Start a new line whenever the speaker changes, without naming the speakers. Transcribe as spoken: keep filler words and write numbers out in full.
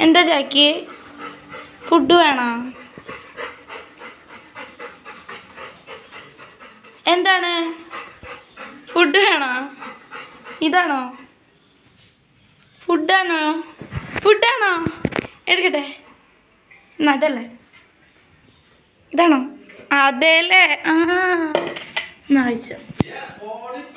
എന്താ ചാക്കി? ഫുഡ് വേണോ? എന്താണ് ഫുഡ് വേണോ? ഇതാണോ ഫുഡാണോ? ഫുഡാണോ? എടുക്കട്ടെ. എന്നാ അതല്ലേ, ഇതാണോ? അതേല്ലേ. ആ എന്നാ കഴിച്ചോ.